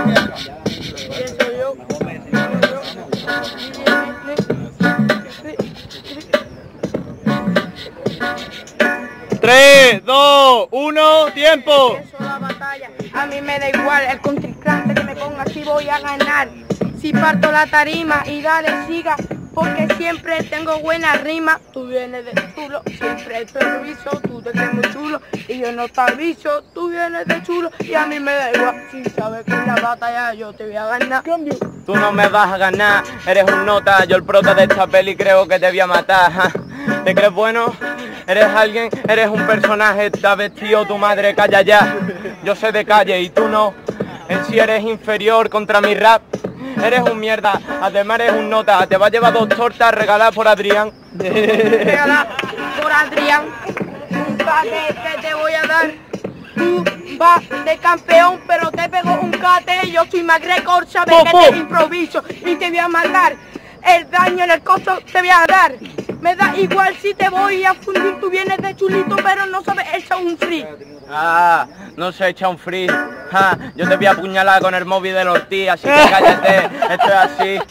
¡3, 2, 1, tiempo! Eso la batalla, a mí me da igual, el contrincante que me ponga si voy a ganar. Si parto la tarima y dale siga, porque siempre tengo buena rima. Tú vienes de chulo, siempre te reviso, tú te crees muy chulo y yo no te aviso. Tú vienes de chulo y a mí me da igual, si sabes que en la batalla yo te voy a ganar. Tú no me vas a ganar, eres un nota, yo el prota de esta peli creo que te voy a matar. ¿Ja? ¿Te crees bueno? ¿Eres alguien? ¿Eres un personaje? ¿Estás vestido tu madre? Calla ya, yo sé de calle y tú no. En sí eres inferior contra mi rap. Eres un mierda, además eres un nota. Te va a llevar 2 tortas regaladas por Adrián. Regaladas por Adrián, un cate que te voy a dar. Tú vas de campeón, pero te pego un cate. Yo soy McGregor, sabes que te improviso y te voy a matar. El daño en el costo te voy a dar. Me da igual si te voy a fundir, tú vienes de chulito, pero no sabes echar un free. Ah, no se echa un free. Ah, yo te voy a apuñalar con el móvil del Ortiz, así que cállate, esto es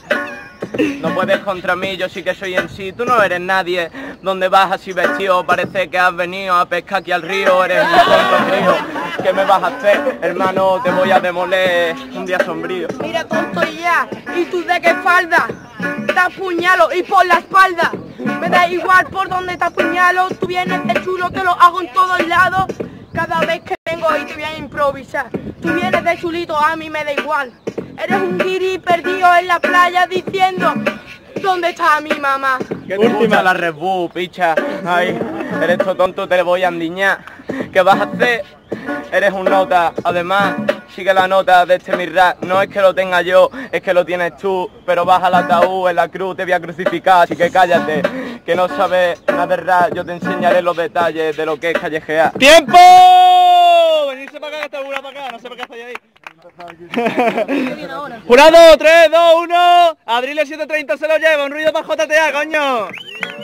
así. No puedes contra mí, yo sí que soy en sí, tú no eres nadie. ¿Dónde vas así vestido? Parece que has venido a pescar aquí al río, eres un tonto río. ¿Qué me vas a hacer? Hermano, te voy a demoler un día sombrío. Mira tonto ya, ¿y tú de qué falda? Te apuñalo y por la espalda. Me da igual por donde te apuñalo, tú vienes de chulo, te lo hago en todos lados. Cada vez que vengo y te voy a improvisar. Tú vienes de chulito, a mí me da igual. Eres un guiri perdido en la playa diciendo ¿dónde está mi mamá? Que te gusta la Red Bull, picha. Ay, eres todo tonto, te voy a endiñar. ¿Qué vas a hacer? Eres un nota, además sigue la nota de este mi rap. No es que lo tenga yo, es que lo tienes tú. Pero baja al ataúd, en la cruz te voy a crucificar. Así que cállate, que no sabes nada de rap. Yo te enseñaré los detalles de lo que es callejear. ¡Tiempo! Venirse para acá, que está el jurado para acá, no sé por qué estáis ahí. Jurado, 3, 2, 1. Adrile 730 se lo lleva, un ruido para JTA, coño.